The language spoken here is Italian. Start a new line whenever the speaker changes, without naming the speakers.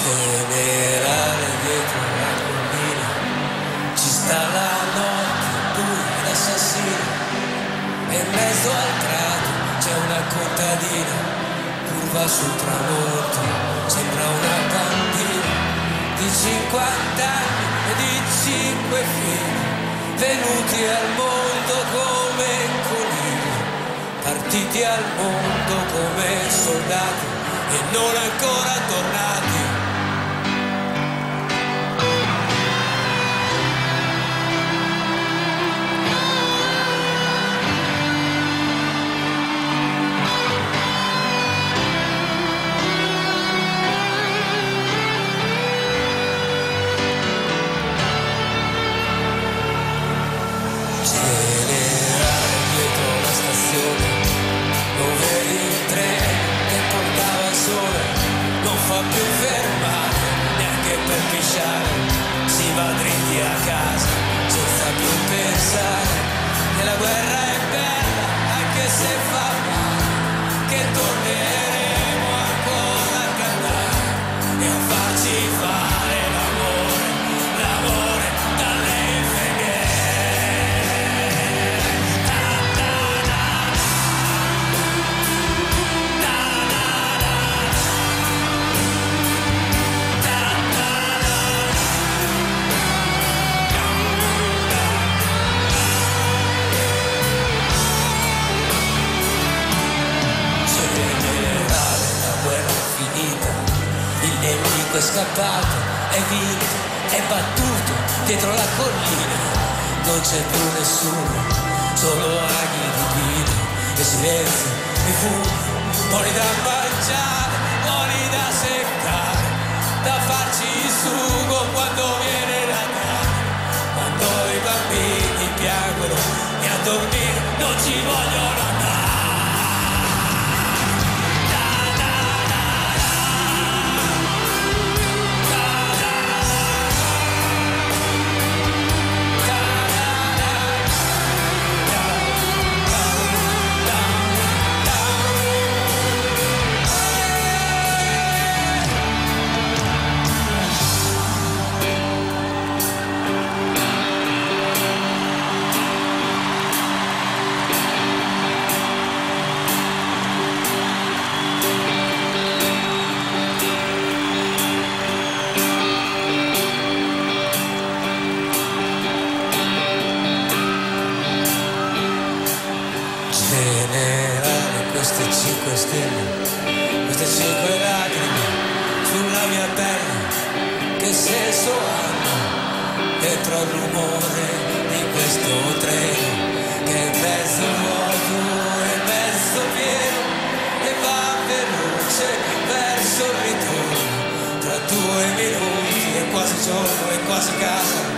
Generale dietro la collina ci sta la notte buia ed assassina, e in mezzo al prato c'è una contadina, curva sul tramonto, sembra una bambina di 50 anni e di 5 figli, venuti al mondo come conigli, partiti al mondo come soldati e non ancora tornati. Generale dietro la stazione, dove il treno che portava il sole non fa più fermare neanche per pisciare, si va dritti a casa senza più pensare che la guerra è bella anche se fa male, che torneremo ancora a cantare e a farci fare l'amore, l'amore dalle feghe. Il nemico è scappato, è vinto, è battuto dietro la collina, non c'è più nessuno, solo aghi di pino e silenzio, e fumi, buoni da mangiare, buoni da seccare, da farci il sugo quando viene Natale, quando i bambini piangono e a dormire non ci vogliono andare. Generale, queste 5 stelle, queste 5 lacrime sulla mia pelle, che senso hanno dietro al rumore di questo treno, che è mezzo vuoto e mezzo pieno, e va veloce verso il ritorno, tra 2 minuti è quasi giorno e quasi casa.